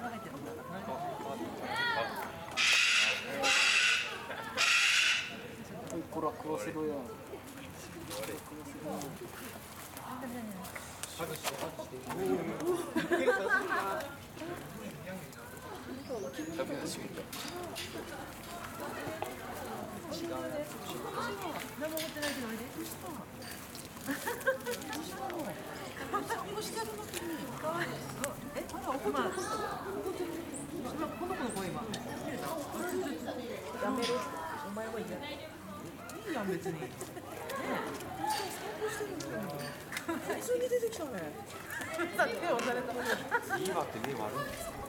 こら食わせろよ。 やめろ。お前はいいや。いいやん別に。最初に出てきたね。さ手を押された。 今って目悪いんですか？